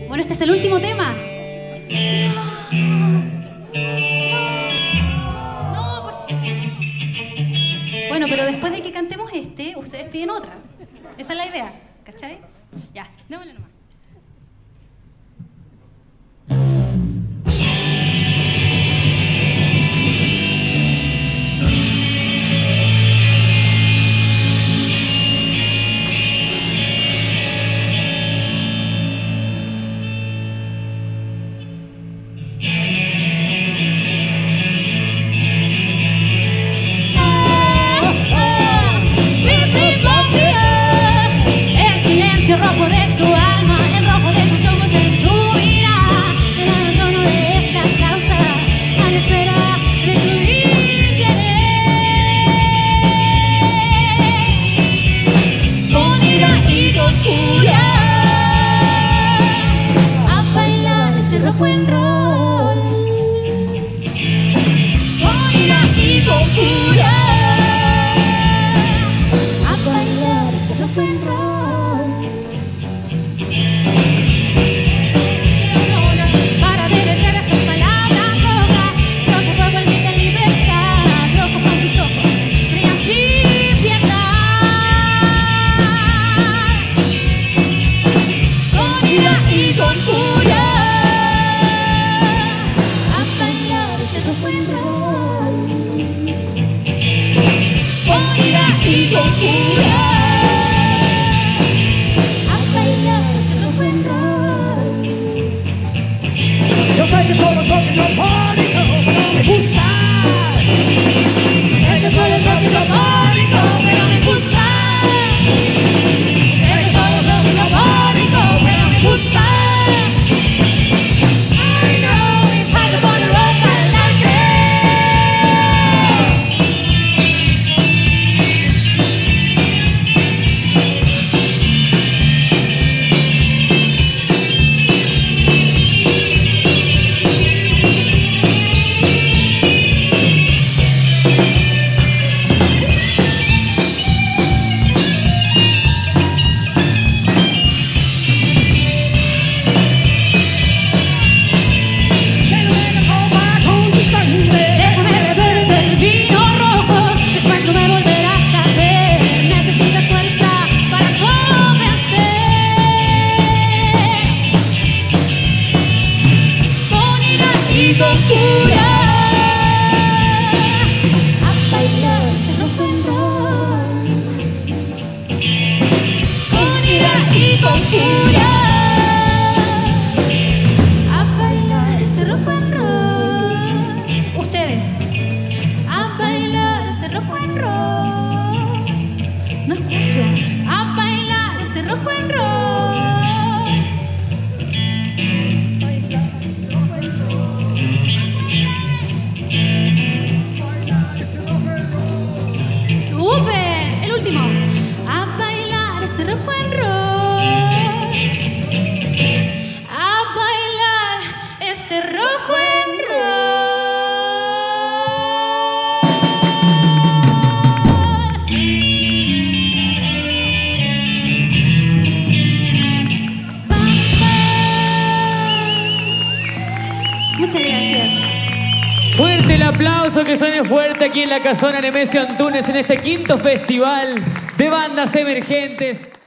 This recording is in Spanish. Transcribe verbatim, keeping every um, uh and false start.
Bueno, este es el último tema. No, por... Bueno, pero después de que cantemos este, ustedes piden otra. Esa es la idea, ¿cachai? Ya, démosle nomás. Rojo de tu alma, el rojo de tus ojos, de tu mirada, el abandono de esta causa, a la espera de tu interés. Con ira y con furia, a bailar este rojo and roll. Con ira y con furia, a bailar este rojo and roll. Yo sé que solo es rock and roll pónico, pero me gusta. Sé que solo es rock and roll pónico, pero me gusta. Sé que solo es rock and roll pónico, pero me gusta. I know it's hard to wanna rock, I like it. Con furia, a bailar este rock and roll. Con ira y con furia, a bailar este rock and roll. Ustedes, a bailar este rock and roll. no escucho. A bailar este rock and roll. ¡Súper! El último. A bailar este rock and roll. A bailar este rock and roll. Muchas gracias. Fuerte el aplauso, que suene fuerte aquí en la Casona Nemesio Antunes en este quinto festival de bandas emergentes.